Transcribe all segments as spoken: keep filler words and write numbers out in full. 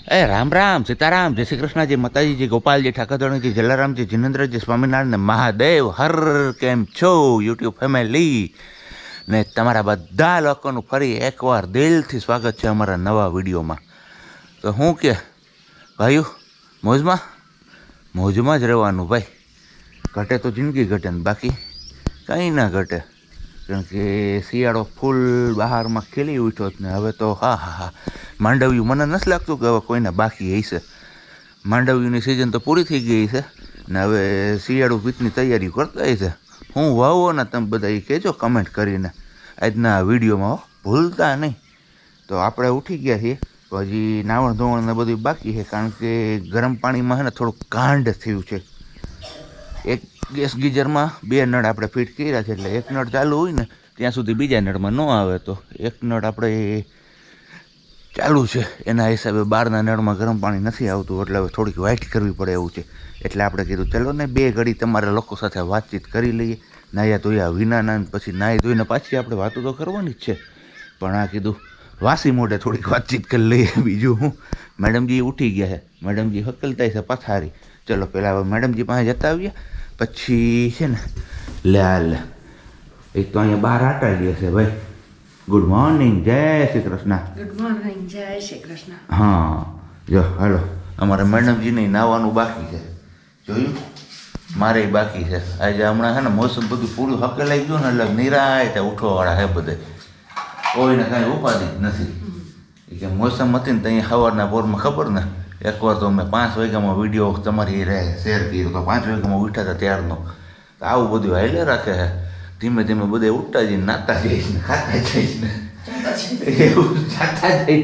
ए राम राम सीताराम जय श्री कृष्ण जी माताजी जी गोपाल जी ठाकरधणी जी जलाराम जी जिनेन्द्र जी स्वामीनारायण महादेव हर केम छो यूट्यूब फैमिली ने तमारा बधा लोकोनुं फरी एकवार दिलथी स्वागत है अमारा नवा विडियो में। तो हूँ के भाईओ मौज में मौज में ज रहेवानुं भाई। घटे तो जिंदगी घटे ने बाकी कहीं ना घटे कारण के शियाळो फूल बहार में खिली उठ्यो ने हवे तो हा हा हा मांडव्यू मने नथी लागतुं के हवे कोईने बाकी हशे। मांडव्यूनी सीजन तो पूरी थई गई छे ने हवे शियाळु पीतनी तैयारी करता हशे। हूँ वावो ने तमे बधा ए कहेजो कमेंट करीने आजना विडियो में भूलता नहीं। तो आपणे उठी गया छीए हजी नावण धोवण ने बधुं बाकी है कारण के गरम पाणी में है ने थोड़ुं कांड थयुं छे। एक गैस गीजर में बे नळ आपणे फीट कर्या छे एटले एक नळ चालू होय ने त्यां सुधी बीजा नळ में न आवे तो एक नळ आपणे चालू है एना हिसाबे बारना नळ में गरम पाणी नहीं आवतुं एटले हवे थोड़ीक वाइट करवी पड़े एवुं छे। एटले आपणे कीधुं चलो ने बे घड़ी तमारा लोको साथे वातचीत करी लईए। नाया धोया विना ना पछी नाई धोईने पाછી आपणे वातो तो करवानी ज छे पण आ कीधुं वासी मोढे थोड़ीक वातचीत करी लईए। बीजुं हुं मैडम जी उठी गया है मैडम जी हकलता छे पथारी। चलो पहला मैडम जी पासे जता आवीए पछी छे ने ले हाल एक तो अहींया बहार आटाड़ी हशे भाई। गुड मॉर्निंग जय श्री कृष्ण। गुड मॉर्निंग जय श्री कृष्ण। हाँ जो हेलो अमारे मैडम जी ने नावानुं बाकी है जोयुं मारे बाकी है। आज हमणां है ने मौसम बधुं पूरुं हकेलाई गयुं ने એટલે નિરાંતે ઉઠવાવાળા है बधे कोईने कांई उपाधी ज नथी। ए के मौसम हती ने तहीं सवाરના પોરમાં खबर ने एकवार तो मैं पांच वाग्यामां विडियो तमारी शेर कर्यो तो पांच वाग्यामां उठ्या था त्यारनो। तो आवुं बधुं हाल्या राखे है धीमे धीमे बधे उठता जईने नाता जईश ने खाता जईश ने एवुं जाता जई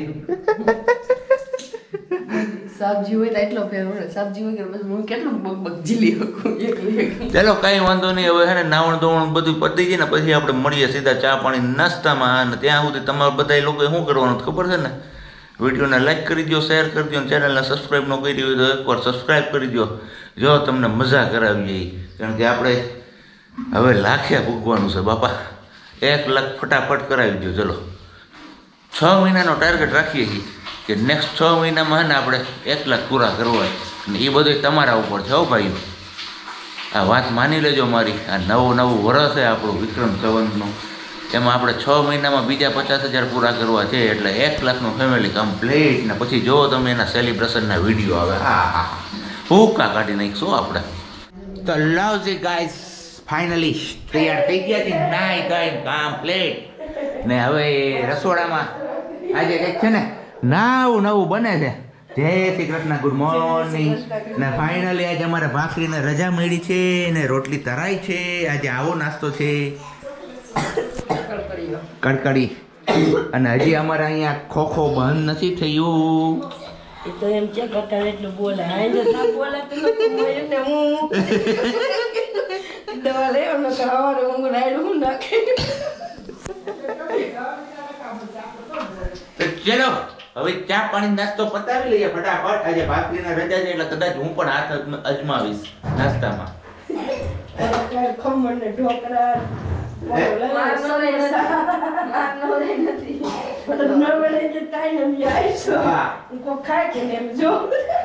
सब्जी होय तो एटलो फेर होय सब्जी होय के बस હું કેટલું બગ જીલી હકું એકલી એકલી। चलो कई वांधो नहीं हवे है ने नावण धोवण बधुं पती गई ने पछी आपणे મળીએ सीधा चा पाणी नास्तामां अने त्यां सुधी तमारे बधाय लोकोए शुं करवानुं खबर छे ने विडियो ने लाइक करी दो शेर कर दो चैनल ने सब्सक्राइब न करी हो तो एक बार सब्सक्राइब करी दो जो तमने मजा करावी कारण के आपणे हवे लाखे भोगवानुं छे बापा एक लाख फटाफट करावी दो। चलो छ महीनानो टार्गेट राखीए छीए कि नेक्स्ट छ महीना में ने आपणे एक लाख पूरा करवा ए बधुं तमारा उपर छे हो भाईओ। आ वात मानी लेजो मारी आ नवो नवो वर्ष है आपणो विक्रम संवतनो एमां आपणे छ महीना में बीजा पचास हज़ार पूरा करवा छे एटले एक लाखनो फेमिली कम्प्लीट ने पछी जो तमे एना सेलिब्रेशनना विडियो आवे हा हा हुक्का काढी नाखशो आपणे। तो लव जी गाइस फाइनली तैयार थई गया छे नाई धोईने कम्प्लीट ने हवे रसोडामां आजे एक छे ने नवुं नवुं बने छे। जय श्री कृष्ण गुड मॉर्निंग ने फाइनली आज अमारे भाखरी ने रजा मळी छे ने रोटली तराई छे। आज आवो नास्तो छे कड़कड़ी अने हजी अमारे अहींया खोखो बंध नथी थयुं। એ તો એમ છે કટાળ એટલું બોલે હાઈ જ ના બોલે તો હું એને હું દવા લેવો ન ખાવારે હું રાયડું નાખે। તો ચલો હવે ચા પાણી નાસ્તો પતાવી લઈએ ફટાફટ। આજે ભાખરીને રજા છે એટલે કદાચ હું પણ હાથ અજમાવીશ નાસ્તામાં। ખમણ ને ઢોકળા મારનો રે મારનો રે નથી પણ નવડે જે કાઈ ન આઈસો કો ખાય કે એમ જો।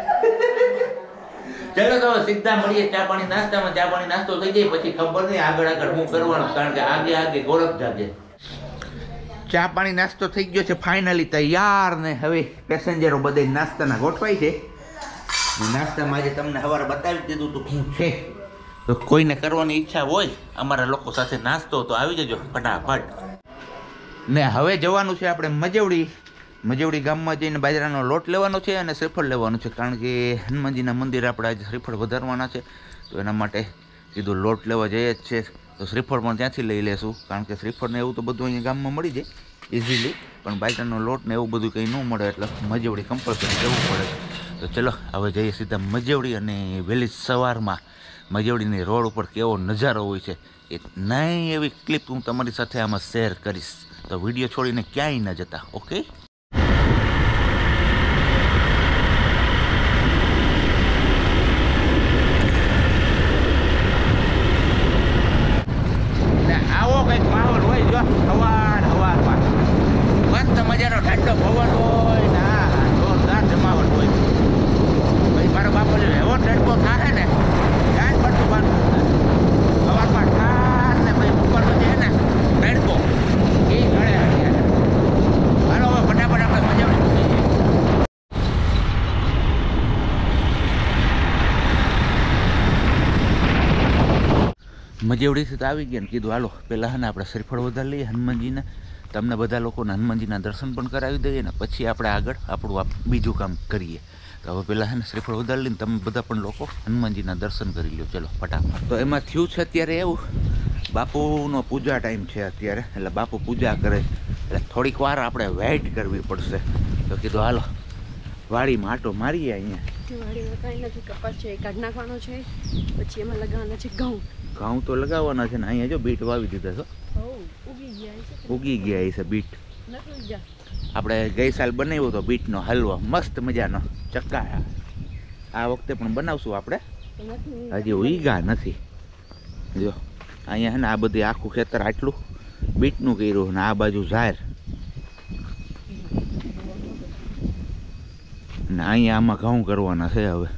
ચલો તો સીધા મળીએ ચા પાણી નાસ્તામાં। ચા પાણી નાસ્તો થઈ જાય પછી ખબર નહીં આગળ આગળ હું કરવાનું કારણ કે આગે આગે ગોળખ જાગે। ચા પાણી નાસ્તો થઈ ગયો છે ફાઇનલી તૈયાર ને હવે પેસેન્જરો બધે નાસ્તાના ગોઠવાય છે। નાસ્તામાં આજે તમને સવારે બતાવી દીધું તો શું છે તો કોઈને કરવાની ઈચ્છા હોય અમારા લોકો સાથે નાસ્તો તો આવી જજો ફટાફટ। ને હવે જવાનું છે આપણે મજવડી મજવડી ગામમાં જઈને બાજરાનો લોટ લેવાનો છે અને શ્રીફળ લેવાનું છે કારણ કે હનુમાનજીના મંદિરે આપણે આજે શ્રીફળ વધારવાના છે તો એના માટે કીધું લોટ લેવા જઈએ જ છે તો શ્રીફળ પણ ત્યાંથી લઈ લેશું કારણ કે શ્રીફળ ને એવું તો બધું અહીંયા ગામમાં મળી જાય ઇઝીલી પણ બાજરાનો લોટ ને એવું બધું કંઈ ન મળે એટલે મજવડી કમ્પલસરી જવું પડે। તો ચલો હવે જઈએ સીધા મજવડી અને વહેલી સવારમાં મજવડીની રોડ ઉપર કેવો નજારો હોય છે એ નહીં એવી ક્લિપ હું તમારી સાથે આમાં શેર કરીશ તો વિડીયો છોડીને ક્યાંય ન જતા ઓકે। આવો કંઈક માહોલ હોય જો સવાર સવારમાં મસ્ત મજાનો ઠંડો પવન હોય ને જોરદાર જમાવટ હોય। મજેવડીથી તો આવી ગયા ને કીધું હાલો પહેલાં હે ને આપણે શ્રીફળ વધારી લઈએ હનુમાનજીને, તમને બધા લોકોને હનુમાનજીના દર્શન પણ કરાવી દઈએ ને પછી આપણે આગળ આપણું આ બીજું કામ કરીએ. તો હવે પહેલાં હે ને શ્રીફળ વધારી લઈને તમે બધા પણ લોકો હનુમાનજીના દર્શન કરી લો. ચલો ફટાફટ. તો એમાં થયું છે અત્યારે એવું, બાપુનો પૂજા ટાઈમ છે અત્યારે, એટલે બાપુ પૂજા કરે એટલે થોડીક વાર આપણે વેઇટ કરવી પડશે. તો કીધું હાલો વાડીમાં આટો મારીએ. અહીંયા વાડીમાં કાંઈ નથી, કપાસ છે એ કાઢ નાખવાનો છે, પછી એમાં લગાવવાના છે ઘઉં. ઘઉં તો લગાવવાના છે ને. અહીંયા જો બીટ વાવી દીધા છો, ઉગી ગયા છે, ઉગી ગયા છે બીટ. નથી ગયા. આપણે ગઈ સાલ બનાવ્યો તો બીટનો હલવો મસ્ત મજાનો ચક્કા. આ વખતે પણ બનાવશું આપણે, હજી ઉગા નથી. જો અહીંયા છે ને આ બધી આખું ખેતર આટલું બીટનું કર્યું ને આ બાજુ ઝાર ને અહીંયા આમાં ઘઉં કરવાના છે. હવે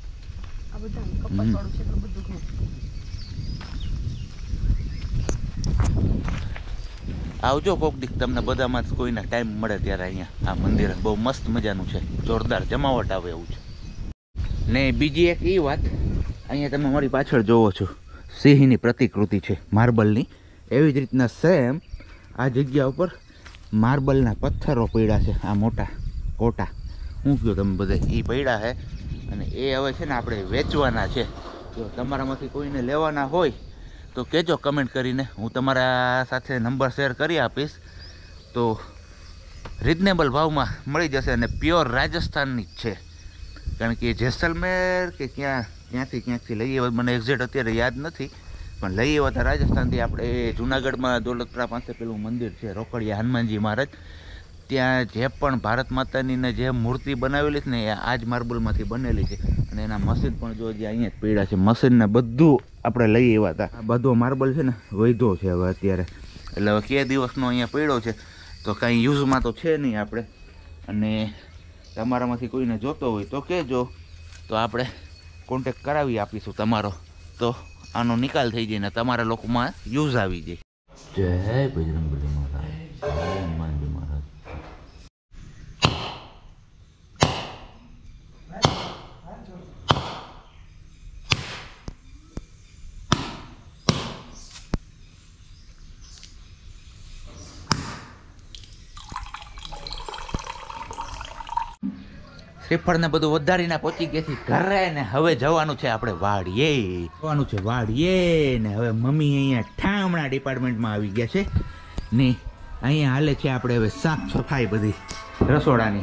આવજો કોક દી, તમને બધામાં કોઈને ટાઈમ મળે ત્યારે. અહીંયા આ મંદિર બહુ મસ્ત મજાનું છે, જોરદાર જમાવટ આવે એવું છે. ને બીજી એક એ વાત, અહીંયા તમે મારી પાછળ જોવો છો સિંહની પ્રતિકૃતિ છે માર્બલની. એવી જ રીતના સેમ આ જગ્યા ઉપર માર્બલના પથ્થરો પડ્યા છે, આ મોટા કોટા. હું કહ્યું તમે બધા એ પડ્યા છે અને એ હવે છે ને આપણે વેચવાના છે. જો તમારામાંથી કોઈને લેવાના હોય તો કહેજો કમેન્ટ કરીને, હું તમારા સાથે નંબર શેર કરી આપીશ. તો રિઝનેબલ ભાવમાં મળી જશે અને પ્યોર રાજસ્થાનની જ છે. કારણ કે જેસલમેર કે ક્યાં ક્યાંથી ક્યાંકથી લઈએ મને એક્ઝેક્ટ અત્યારે યાદ નથી, પણ લઈએ હતા રાજસ્થાનથી. આપણે જુનાગઢમાં દોલતપુરા પાસે પેલું મંદિર છે રોકડિયા હનુમાનજી મહારાજ, ત્યાં જે પણ ભારત માતાની ને જે મૂર્તિ બનાવેલી છે ને એ આ જ માર્બલમાંથી બનેલી છે. અને એના મશીન પણ જો જે અહીંયા જ પડ્યા છે, મશીનને બધું આપણે લઈ આવ્યા હતા. આ બધો માર્બલ છે ને વૈધો છે હવે અત્યારે, એટલે હવે કે દિવસનો અહીંયા પડ્યો છે તો કાંઈ યુઝમાં તો છે નહીં આપણે. અને તમારામાંથી કોઈને જોતો હોય તો કહેજો, તો આપણે કોન્ટેક કરાવી આપીશું તમારો, તો આનો નિકાલ થઈ જાય ને તમારા લોકોમાં યુઝ આવી જાય. જય બજરંગબલી મહારાજ, જય હનુમાનજી મહારાજ. શ્રીફળ ને બધું વધારીને પહોંચી ગયા છે ઘરે ને હવે જવાનું છે આપણે વાડીએ. જવાનું છે વાડીએ ને હવે મમ્મી અહીંયા ઠામણા ડિપાર્ટમેન્ટમાં આવી ગયા છે ને અહીંયા હાલે છે આપણે હવે સાફ સફાઈ બધી રસોડાની.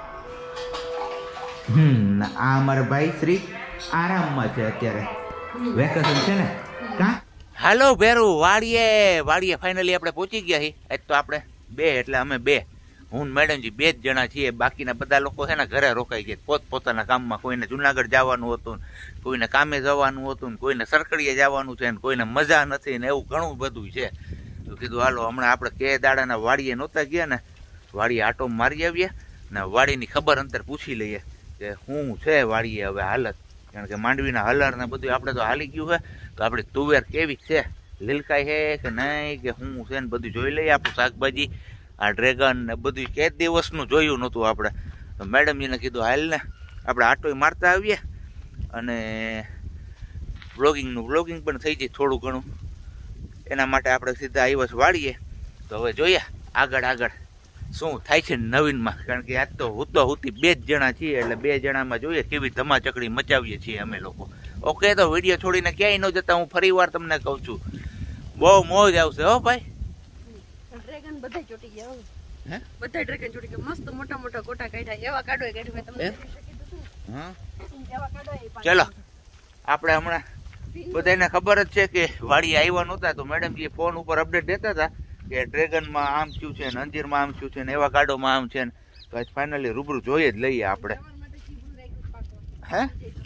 હમ આ અમારા ભાઈ શ્રી આરામમાં છે અત્યારે, વેકેશન છે ને. કા હાલો ભેરું વાડીએ. વાડીએ ફાઇનલી આપણે પહોંચી ગયા છીએ. આજ તો આપણે બે એટલે અમે બે, હું મેડમજી બે જ જણા છીએ. બાકીના બધા લોકો છે ને ઘરે રોકાઈ ગયા પોતપોતાના કામમાં. કોઈને જુનાગઢ જવાનું હતું, કોઈને કામે જવાનું હતું, કોઈને સરકડીએ જવાનું છે, ને કોઈને મજા નથી ને એવું ઘણું બધું છે. તો કીધું હાલો હમણાં આપણે કે દાડાના વાડીએ નહોતા ગયા ને, વાડીએ આટો મારી આવીએ ને વાડીની ખબર અંતર પૂછી લઈએ કે શું છે વાડીએ હવે હાલત. કારણ કે માંડવીના હલર ને બધું આપણે તો હાલી ગયું છે, તો આપણી તુવેર કેવી છે, લીલકાઈ છે કે નહીં કે શું છે ને બધું જોઈ લઈએ. આપણું શાકભાજી આ ડ્રેગન ને બધું કે દિવસનું જોયું નહોતું આપણે. તો મેડમજીને કીધું હાલ ને આપણે આટોય મારતા આવીએ અને બ્લોગિંગનું બ્લોગિંગ પણ થઈ જાય થોડું ઘણું. એના માટે આપણે સીધા આવ્યા છે વાળીએ. તો હવે જોઈએ આગળ આગળ શું થાય છે નવીનમાં. કારણ કે આજ તો હું તો હુતી બે જ જણા છીએ, એટલે બે જણામાં જોઈએ કેવી ધમાચકડી મચાવીએ છીએ અમે લોકો. ઓકે, તો વિડીયો છોડીને ક્યાંય ન જતા, હું ફરી વાર તમને કહું છું બહુ મોજ આવશે હો ભાઈ. ડ્રેગન બધા ચોટી ગયા, હે બધા ડ્રેગન ચોટી ગયા, મસ્ત મોટા મોટા કોટા કાઢ્યા, એવા કાઢો કાઢ્યો તમને. હા ચલો આપણે હમણાં બધાને ખબર જ છે કે વાડી આવ્યા નહોતા, તો મેડમજી ફોન ઉપર અપડેટ દેતા હતા કે ડ્રેગનમાં આમ થયું છે ને અંજીરમાં આમ થયું છે ને એવા કાઢોમાં આમ છે ને. તો આજ ફાઇનલી રૂબરૂ જોઈએ જ લઈએ આપણે. હે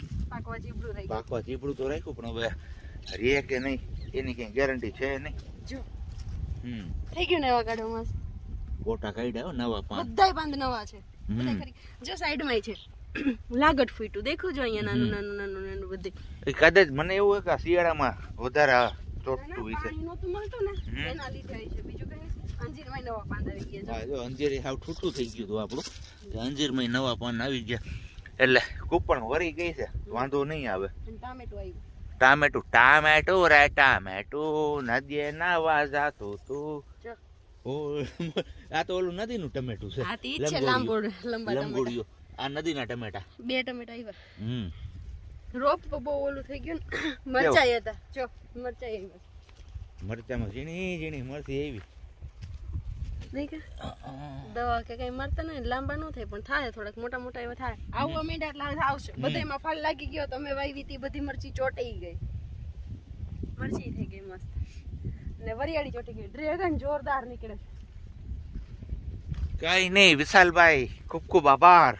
પાકવા ચીબડું તો રાખ્યું, પણ હવે રે કે નહીં એની કઈ ગેરંટી છે નહીં. હમ થઈ ગયું ને એવા કાઢો મસ્ત ગોટા કાઢ્યા નવા પાન, બધાય પાંદ નવા છે. જો સાઈડમાં છે લાગટ ફૂટ્યું દેખો છો અહીંયા નાનું નાનું નાનું નાનું બધે. કદાચ મને એવું હોય કે શિયાળામાં વધારે ચોટતું હોય છે, નહોતું મળતું ને એના લીધે છે. બીજું કઈ અંજીરમાં નવા પાન આવી ગયા. હા જો અંજીર હાવ ઠૂઠું થઈ ગયું હતું આપણું, અંજીરમાં નવા પાન આવી ગયા એટલે કૂપણ વરી ગઈ છે, વાંધો નહીં આવે. ટામેટું આવ્યું, ટામેટું ટામેટું રે ટામેટું નદીએ નાવા જાતું તું. ઓ આ તો ઓલું નદીનું ટમેટું છે. આ તી છે લાંબોડ લંબા લંબોડિયો. આ નદીના ટમેટા. બે ટમેટા આવ્યા. હમ રોપ બહુ ઓલું થઈ ગયું ને મરચાઈ હતા. જો મરચાઈ આવ્યા. મરચામાં ઝીણી ઝીણી મરચી આવી. દવા કે કઈ મરતા નહીં લાંબા ન થાય પણ થાય થોડાક મોટા મોટા એવા થાય. આવું મીંડા એટલે આવશે. બધામાં ફાલ લાગી ગયો. તમે વાવી હતી બધી મરચી ચોટાઈ ગઈ. મરચી થઈ ગઈ મસ્ત ને વરિયાળી ચોટી ગઈ. ડ્રેગન જોરદાર નીકળે છે. કઈ નહીં વિશાલભાઈ ખૂબ ખૂબ આભાર.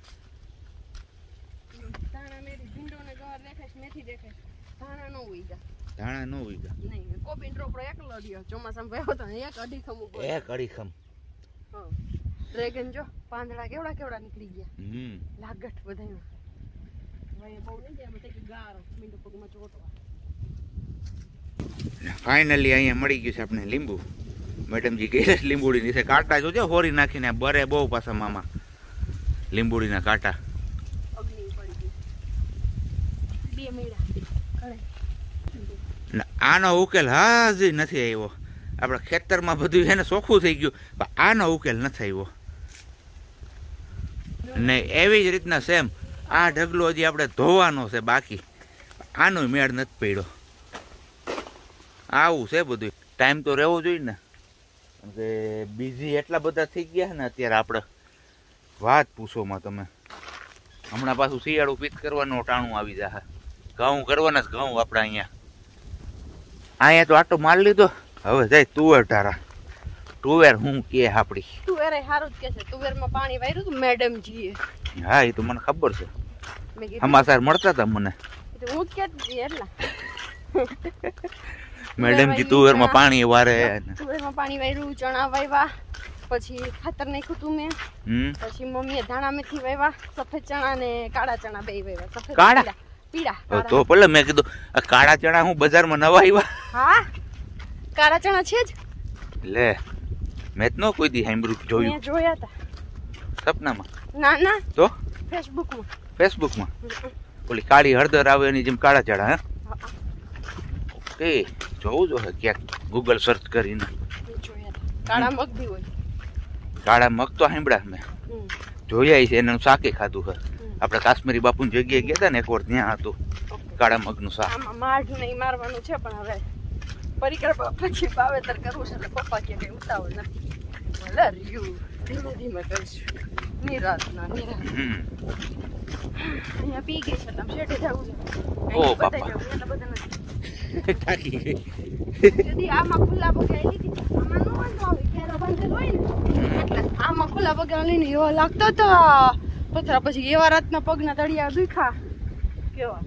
ધાણા મેથી ભીંડો ને ગવાર દેખાય મેથી દેખાય. ધાણા ન ઉઈગા. ધાણા ન ઉઈગા. નહીં કોબી રોપડો એકલો રહ્યો. ચોમાસામાં ભયો તો એક અડીખમ ઉભો. એક અડીખમ. હા ડ્રેગન જો પાંદડા કેવડા કેવડા નીકળી ગયા. હમ લાગટ બધામાં. ભાઈ બહુ નહીં ગયા મતે કે ગારો મીંડો પગમાં ચોટવા. ફાઇનલી અહીંયા મળી ગયું છે આપણે લીંબુ. મેડમજી કહે લીંબુડી નીચે કાંટા જોજો હોરી નાખીને બરે બહુ પાછા મામા લીંબુડીના કાંટા. અગ્નિ પડી ગઈ. બે મીડા. આનો ઉકેલ હાજી નથી આવ્યો. આપણા ખેતરમાં બધું એને ચોખ્ખું થઈ ગયું પણ આનો ઉકેલ નથી આવ્યો. ને એવી જ રીતના સેમ આ ઢગલો હજી આપણે ધોવાનો છે બાકી. આનો મેળ નથી પડ્યો. આવું છે બધું. ટાઈમ તો રહેવો જોઈએ ને કે બીજી એટલા બધા થઈ ગયા ને અત્યારે આપણે વાત પૂછોમાં તમે. હમણાં પાછું શિયાળું પીત કરવાનું ટાણું આવી જાય. ઘઉં કરવાના જ ઘઉં આપણે અહીંયા. અહીંયા તો આટો માર લીધો. હવે જાય તુવેર ટારા. તુવેર હું કે આપડી તુવેર સારું જ કે છે. તુવેરમાં પાણી વાર્યું હતું મેડમજીએ. હા એ તો મને ખબર છે. સમાચાર મળતા હતા મને. હું જ કહેતી એટલા મેડમજી તુવેરમાં પાણી વારે. તુવેરમાં પાણી વાર્યું. ચણા વાવ્યા. પછી ખાતર નાખ્યું તું મેં. પછી મમ્મીએ ધાણા મેથી વાવ્યા. સફેદ ચણા ને કાળા ચણા બે વાવ્યા. સફેદ કાળા પીળા. તો ભલે મેં કીધું આ કાળા ચણા હું બજારમાં નવા આવ્યા. હા કાળા ચણા છે જ. લે મેં જ ન કોઈ દી સાંભળ્યું જોયું. મેં જોયા હતા સપનામાં. ના ના તો ફેસબુકમાં. ફેસબુકમાં ઓલી કાળી હળદર આવે એની જેમ કાળા ચણા. હે ઓકે જોવું જોઈએ ક્યાંક ગૂગલ સર્ચ કરીને. કાળા મગ બી હોય. કાળા મગ તો સાંભળ્યા મેં જોયા છે. એનું શાકે ખાધું છે. આપણે કાશ્મીરી બાપુની જગ્યાએ ગયા હતા ને એક વાર ત્યાં હતું કાળા મગનું શાક. આમાં માઢ નહીં મારવાનું છે પણ હવે પરિક્રમા પછી વાવેતર કરવું છે એટલે પપ્પા કે કઈ ઉતાવળ નથી. ભલે રહ્યું ધીમે ધીમે કરીશું. નિરાતના નિરાત. અહીંયા પી ગઈ છે તમે શેઠે જવું છે. ઓ બાપા એટલા બધા નથી. થાકી ગઈ. যদি આમાં ખુલ્લા પગે લીધી આમાં નો વાંધો આવે. કેરો બાંધેલો હોય ને એટલે આમાં ખુલ્લા પગે લઈને એવો લાગતો તો પથરા. પછી એવા રાતના પગના તળિયા દુખા કેવા.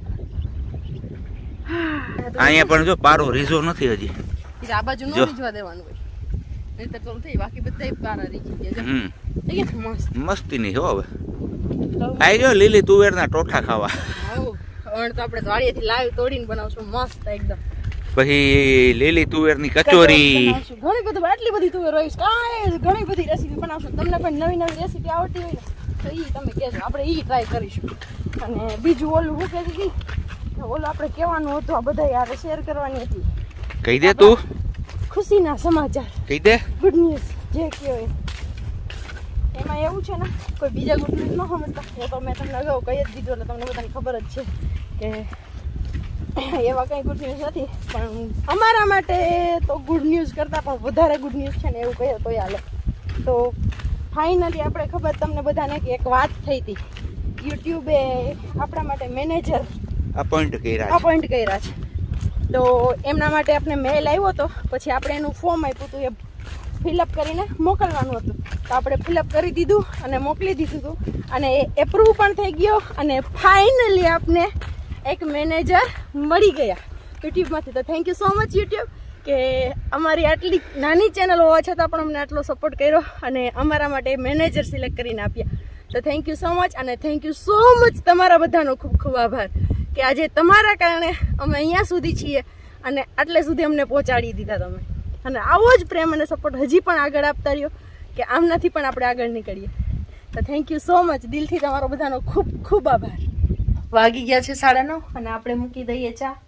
અહીંયા પણ જો પારો રીઝો નથી હજી. આ બાજુ નો રીઝવા દેવાનું હોય નહીતર તો થઈ. બાકી બધા પારા રીઝી ગયા. હમ મસ્ત મસ્તી નહીં હો. હવે આઈ ગયો લીલી તુવેરના ટોઠા ખાવા. અણ તો આપણે વાડીએથી લાવી તોડીને બનાવશું મસ્ત એકદમ. પછી લીલી તુવેરની કચોરી. ઘણી બધી આટલી બધી તુવેર હોય કાંઈ ઘણી બધી રેસીપી બનાવશું. તમને પણ નવી નવી રેસીપી આવડતી હોય ને તો એ તમે કહેજો. આપણે એ ટ્રાય કરીશું. અને બીજું ઓલું હું કહેતી હતી ઓલું આપણે કહેવાનું હતું. આ બધા યાર શેર કરવાની હતી. કહી દે તું. ખુશીના સમાચાર કહી દે. ગુડ ન્યૂઝ જે કહેવાય એમાં એવું છે ને કોઈ બીજા ગુડ ન્યૂઝ ન સમજતા. એ તો મેં તમને અગાઉ કહી જ દીધું એટલે તમને બધાને ખબર જ છે કે એવા કંઈ ગુડ ન્યૂઝ નથી. પણ અમારા માટે તો ગુડ ન્યૂઝ કરતાં પણ વધારે ગુડ ન્યૂઝ છે ને એવું કહીએ તો હાલે. તો ફાઇનલી આપણે ખબર તમને બધાને કે એક વાત થઈ હતી. યુટ્યુબે આપણા માટે મેનેજર અપોઇન્ટ કર્યા છે. અપોઇન્ટ કર્યા છે. તો એમના માટે આપણે મેલ આવ્યો હતો. પછી આપણે એનું ફોર્મ આપ્યું હતું. એ ફિલઅપ કરીને મોકલવાનું હતું. તો આપણે ફિલઅપ કરી દીધું અને મોકલી દીધું હતું. અને એ એપ્રુવ પણ થઈ ગયો. અને ફાઇનલી આપને એક મેનેજર મળી ગયા યુટ્યુબમાંથી. તો thank you so much YouTube કે અમારી આટલી નાની ચેનલ હોવા છતાં પણ અમને આટલો સપોર્ટ કર્યો અને અમારા માટે મેનેજર સિલેક્ટ કરીને આપ્યા. તો થેન્ક યુ સો મચ. અને થેન્ક યુ સો મચ તમારા બધાનો ખૂબ ખૂબ આભાર કે આજે તમારા કારણે અમે અહીંયા સુધી છીએ અને આટલે સુધી અમને પહોંચાડી દીધા તમે. અને આવો જ પ્રેમ અને સપોર્ટ હજી પણ આગળ આપતા રહ્યો કે આમનાથી પણ આપણે આગળ નીકળીએ. તો થેન્ક યુ સો મચ. દિલથી તમારો બધાનો ખૂબ ખૂબ આભાર. વાગી ગયા છે સાડા નવ અને આપણે મૂકી દઈએ ચા.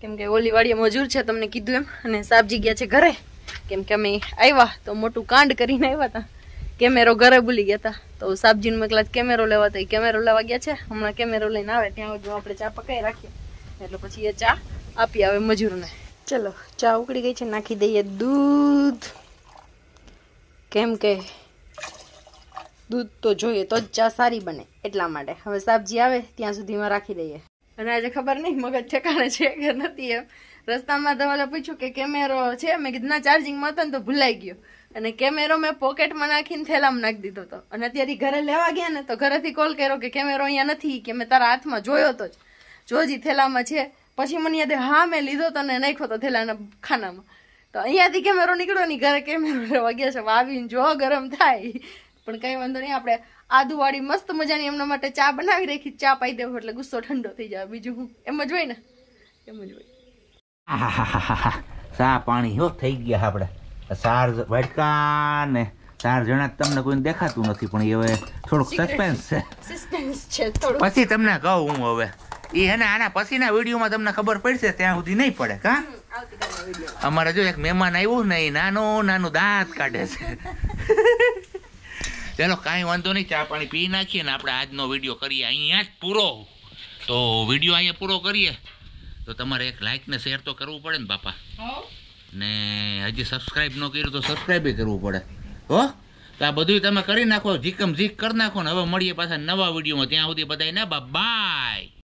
કેમ કે ઓલી વાડીએ મજૂર છે તમને કીધું એમ, અને સાબજી ગયા છે ઘરે, કેમ કે અમે આવ્યા તો મોટું કાંડ કરીને આવ્યા હતા, કેમેરો ઘરે ભૂલી ગયા હતા, તો સાબજીને મોકલા કેમેરો લેવા, તો એ કેમેરો લેવા ગયા છે. હમણાં કેમેરો લઈને આવે ત્યાં સુધી આપણે ચા પકાઈ રાખીએ, એટલે પછી એ ચા આપી આવે મજૂરને. ચલો ચા ઉકળી ગઈ છે, નાખી દઈએ દૂધ, કેમ કે દૂધ તો જોઈએ તો જ ચા સારી બને, એટલા માટે. હવે સાબજી આવે ત્યાં સુધીમાં રાખી દઈએ. અને આજે ખબર નહીં મગજ ઠેકાણે છે કે નથી એમ. રસ્તામાં ધવલે પૂછ્યું કે કેમેરો છે, મેં કીધું ના ચાર્જિંગમાં હતો ને તો ભૂલાઈ ગયો, અને કેમેરો મેં પોકેટમાં નાખીને થેલામાં નાખી દીધો હતો. અને અત્યારે ઘરે લેવા ગયા ને તો ઘરેથી કોલ કર્યો કે કેમેરો અહીંયા નથી, કે મેં તારા હાથમાં જોયો તો જ, જોજી થેલામાં છે. પછી મને યાદ હા મેં લીધો તો ને નાખ્યો તો થેલાના ખાનામાં, તો અહીંયાથી કેમેરો નીકળ્યો નહીં, ઘરે કેમેરો લેવા ગયા છે. આવીને જો ગરમ થાય, પણ કઈ વાંધો નહીં, આપણે આદુવાળી મસ્ત મજાની એમના માટે ચા બનાવી રાખી, ચા પાઈ દેવું એટલે ગુસ્સો ઠંડો થઈ જાય. બીજું હું એમ જ હોય ને, એમ જ હોય. ચા પાણી હો થઈ ગયા આપણે. ચાર વાટકા ને ચાર જણા તમને કોઈને દેખાતું નથી, પણ એ હવે થોડુંક સસ્પેન્સ છે, સસ્પેન્સ છે થોડું. પછી તમને કહું હું હવે એ હે ને આના પછીના વિડીયોમાં તમને ખબર પડશે, ત્યાં સુધી નહીં પડે. કા અમારે જો એક મહેમાન આવ્યું ને, એ નાનું નાનું દાંત કાઢે છે. ચાલો કાંઈ વાંધો નહીં, ચા પાણી પી નાખીએ ને આપણે આજનો વિડીયો કરીએ અહીંયા જ પૂરો. તો વિડીયો અહીંયા પૂરો કરીએ તો તમારે એક લાઈક ને શેર તો કરવું પડે ને બાપા, ને હજી સબસ્ક્રાઈબ ન કર્યું તો સબસ્ક્રાઈબ કરવું પડે હો. તો આ બધું તમે કરી નાખો, જીકમ જીક કરી નાખો ને. હવે મળીએ પાછા નવા વિડીયોમાં, ત્યાં સુધી બધાય ને બાય.